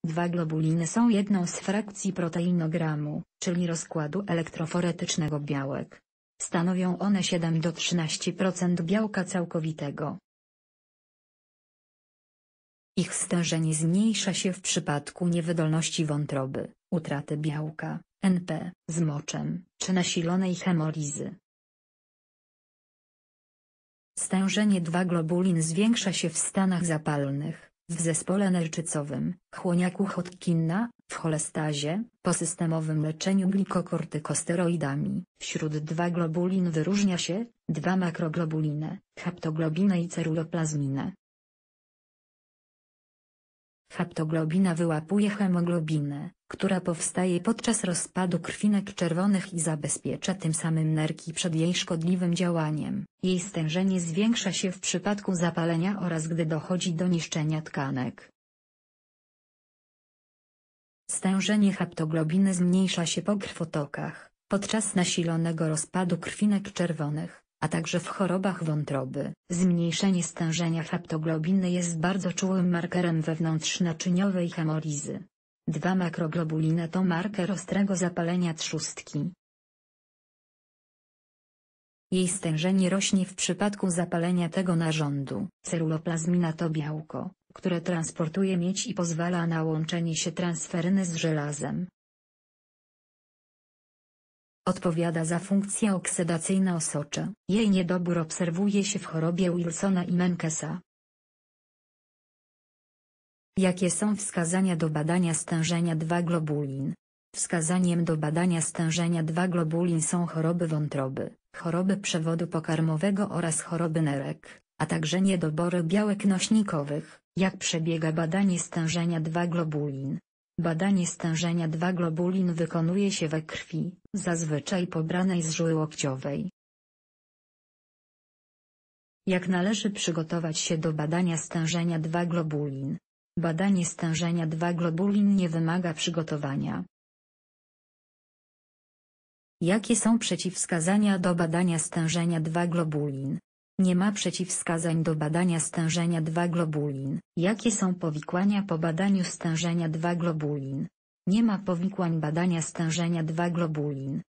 2-globuliny są jedną z frakcji proteinogramu, czyli rozkładu elektroforetycznego białek. Stanowią one 7 do 13% białka całkowitego. Ich stężenie zmniejsza się w przypadku niewydolności wątroby, utraty białka, NP, z moczem, czy nasilonej hemolizy. Stężenie 2-globulin zwiększa się w stanach zapalnych, w zespole nerczycowym, chłoniaku Hodgkina, w cholestazie, po systemowym leczeniu glikokortykosteroidami. Wśród 2-globulin wyróżnia się 2-makroglobulinę, haptoglobinę i ceruloplazminę. Haptoglobina wyłapuje hemoglobinę, która powstaje podczas rozpadu krwinek czerwonych i zabezpiecza tym samym nerki przed jej szkodliwym działaniem. Jej stężenie zwiększa się w przypadku zapalenia oraz gdy dochodzi do niszczenia tkanek. Stężenie haptoglobiny zmniejsza się po krwotokach, podczas nasilonego rozpadu krwinek czerwonych, a także w chorobach wątroby. Zmniejszenie stężenia haptoglobiny jest bardzo czułym markerem wewnątrznaczyniowej hemolizy. 2-makroglobulina to marker ostrego zapalenia trzustki. Jej stężenie rośnie w przypadku zapalenia tego narządu. Ceruloplazmina to białko, które transportuje miedź i pozwala na łączenie się transferyny z żelazem. Odpowiada za funkcję oksydacyjną osocza. Jej niedobór obserwuje się w chorobie Wilsona i Menkesa. Jakie są wskazania do badania stężenia 2-globulin? Wskazaniem do badania stężenia 2-globulin są choroby wątroby, choroby przewodu pokarmowego oraz choroby nerek, a także niedobory białek nośnikowych. Jak przebiega badanie stężenia 2-globulin? Badanie stężenia 2-globulin wykonuje się we krwi, zazwyczaj pobranej z żyły łokciowej. Jak należy przygotować się do badania stężenia 2-globulin? Badanie stężenia 2-globulin nie wymaga przygotowania. Jakie są przeciwwskazania do badania stężenia 2-globulin? Nie ma przeciwwskazań do badania stężenia 2-globulin. Jakie są powikłania po badaniu stężenia 2-globulin? Nie ma powikłań badania stężenia 2-globulin.